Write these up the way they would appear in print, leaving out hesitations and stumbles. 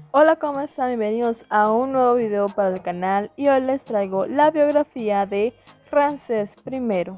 Hola, ¿cómo están? Bienvenidos a un nuevo video para el canal y hoy les traigo la biografía de Ramsés I.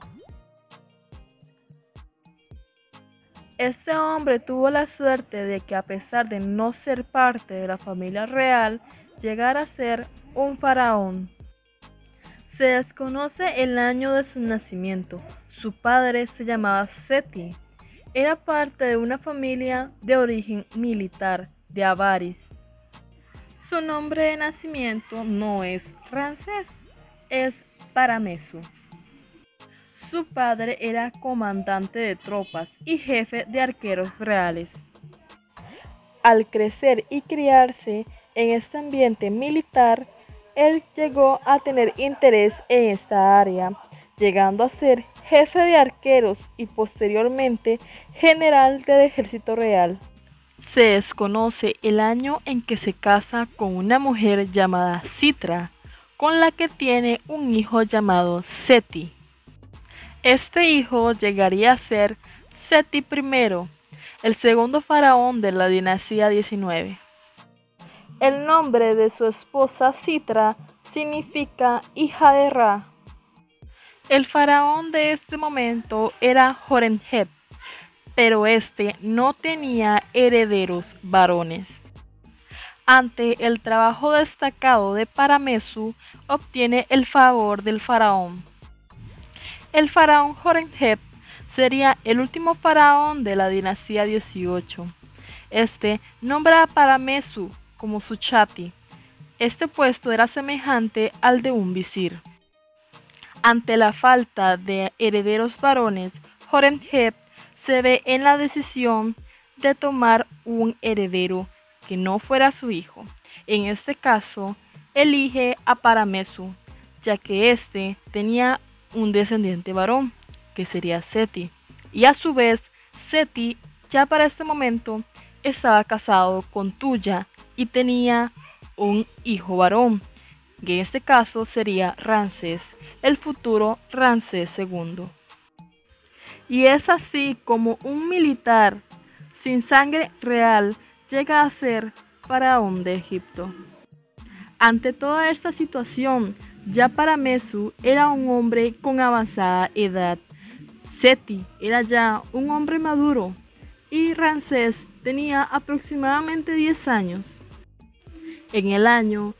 Este hombre tuvo la suerte de que, a pesar de no ser parte de la familia real, llegara a ser un faraón. Se desconoce el año de su nacimiento. Su padre se llamaba Seti. Era parte de una familia de origen militar de Avaris. Su nombre de nacimiento no es Ramsés, es Paramesu. Su padre era comandante de tropas y jefe de arqueros reales. Al crecer y criarse en este ambiente militar, él llegó a tener interés en esta área, llegando a ser jefe de arqueros y posteriormente general del ejército real. Se desconoce el año en que se casa con una mujer llamada Citra, con la que tiene un hijo llamado Seti. Este hijo llegaría a ser Seti I, el segundo faraón de la dinastía 19. El nombre de su esposa Citra significa hija de Ra. El faraón de este momento era Horemheb, pero este no tenía herederos varones. Ante el trabajo destacado de Paramesu, obtiene el favor del faraón. El faraón Horemheb sería el último faraón de la dinastía 18. Este nombra a Paramesu como su chati. Este puesto era semejante al de un visir. Ante la falta de herederos varones, Horemheb se ve en la decisión de tomar un heredero que no fuera su hijo. En este caso, elige a Paramesu, ya que éste tenía un descendiente varón, que sería Seti, y a su vez, Seti ya para este momento estaba casado con Tuya y tenía un hijo varón, que en este caso sería Ramsés, el futuro Ramsés II. Y es así como un militar sin sangre real llega a ser faraón de Egipto. Ante toda esta situación, ya Paramesu era un hombre con avanzada edad, Seti era ya un hombre maduro y Ramsés tenía aproximadamente 10 años. En el año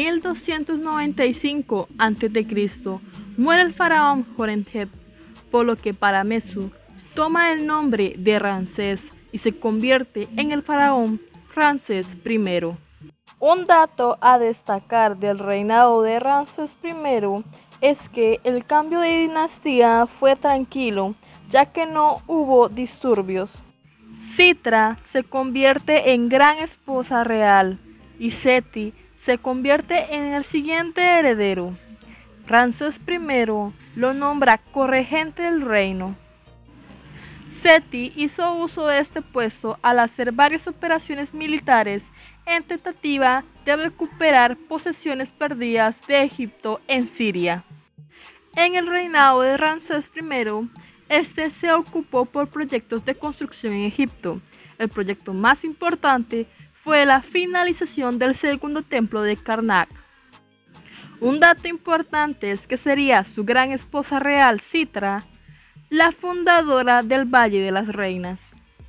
1295 a.C. muere el faraón Horemheb, por lo que Paramesu toma el nombre de Ramsés y se convierte en el faraón Ramsés I. Un dato a destacar del reinado de Ramsés I es que el cambio de dinastía fue tranquilo, ya que no hubo disturbios. Citra se convierte en gran esposa real y Seti se convierte en el siguiente heredero. Ramsés I lo nombra corregente del reino. Seti hizo uso de este puesto al hacer varias operaciones militares en tentativa de recuperar posesiones perdidas de Egipto en Siria. En el reinado de Ramsés I, este se ocupó por proyectos de construcción en Egipto. El proyecto más importante fue la finalización del segundo templo de Karnak. Un dato importante es que sería su gran esposa real, Citra, la fundadora del Valle de las Reinas.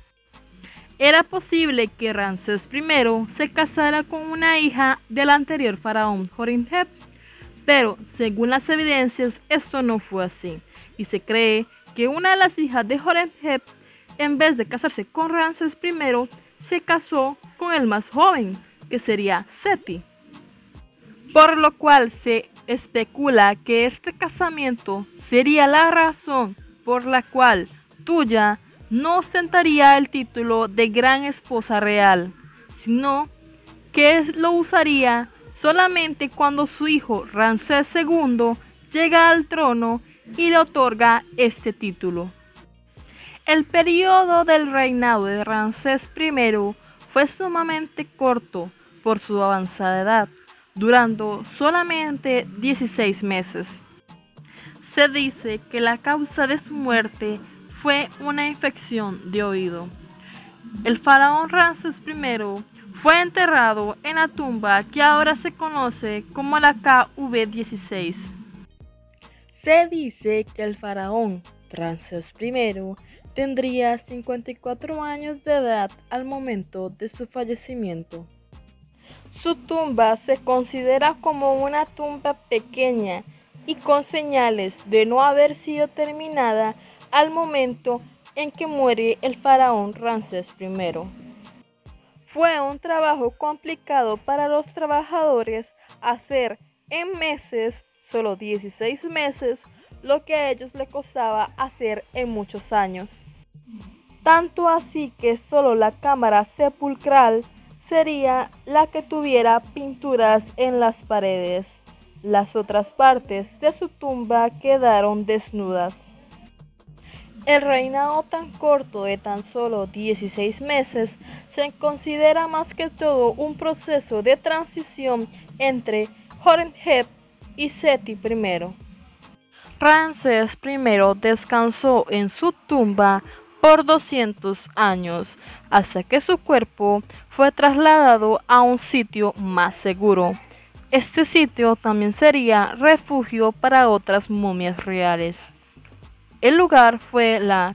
Era posible que Ramsés I se casara con una hija del anterior faraón Horemheb, pero según las evidencias esto no fue así, y se cree que una de las hijas de Horemheb, en vez de casarse con Ramsés I, se casó con el más joven, que sería Seti. Por lo cual se especula que este casamiento sería la razón por la cual Tuya no ostentaría el título de gran esposa real, sino que lo usaría solamente cuando su hijo Ramsés II llega al trono y le otorga este título. El periodo del reinado de Ramsés I fue sumamente corto por su avanzada edad, durando solamente 16 meses. Se dice que la causa de su muerte fue una infección de oído. El faraón Ramsés I Fue enterrado en la tumba que ahora se conoce como la KV-16. Se dice que el faraón Ramsés I tendría 54 años de edad al momento de su fallecimiento. Su tumba se considera como una tumba pequeña y con señales de no haber sido terminada al momento en que muere el faraón Ramsés I. Fue un trabajo complicado para los trabajadores hacer en meses, solo 16 meses, lo que a ellos les costaba hacer en muchos años. Tanto así que solo la cámara sepulcral sería la que tuviera pinturas en las paredes. Las otras partes de su tumba quedaron desnudas. El reinado tan corto de tan solo 16 meses se considera más que todo un proceso de transición entre Horemheb y Seti I. Ramsés I descansó en su tumba por 200 años, hasta que su cuerpo fue trasladado a un sitio más seguro. Este sitio también sería refugio para otras momias reales. El lugar fue la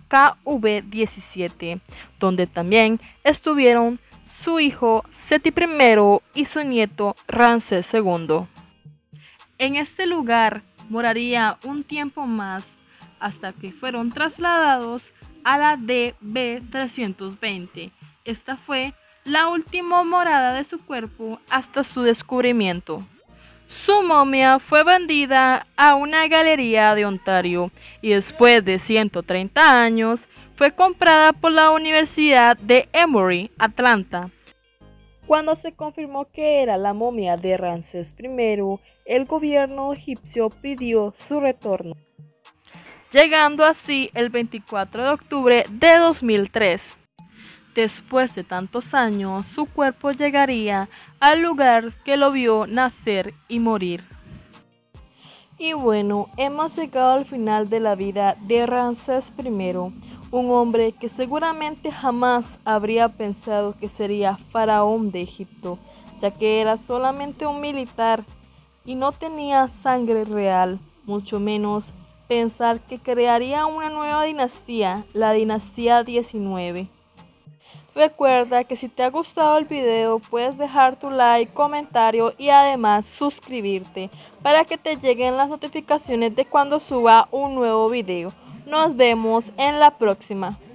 KV-17, donde también estuvieron su hijo Seti I y su nieto Ramsés II. En este lugar moraría un tiempo más hasta que fueron trasladados a la DB-320. Esta fue la última morada de su cuerpo hasta su descubrimiento. Su momia fue vendida a una galería de Ontario y después de 130 años fue comprada por la Universidad de Emory, Atlanta. Cuando se confirmó que era la momia de Ramsés I, el gobierno egipcio pidió su retorno, llegando así el 24 de octubre de 2003. Después de tantos años, su cuerpo llegaría al lugar que lo vio nacer y morir. Y bueno, hemos llegado al final de la vida de Ramsés I, un hombre que seguramente jamás habría pensado que sería faraón de Egipto, ya que era solamente un militar y no tenía sangre real, mucho menos pensar que crearía una nueva dinastía, la dinastía 19. Recuerda que si te ha gustado el video puedes dejar tu like, comentario y además suscribirte para que te lleguen las notificaciones de cuando suba un nuevo video. Nos vemos en la próxima.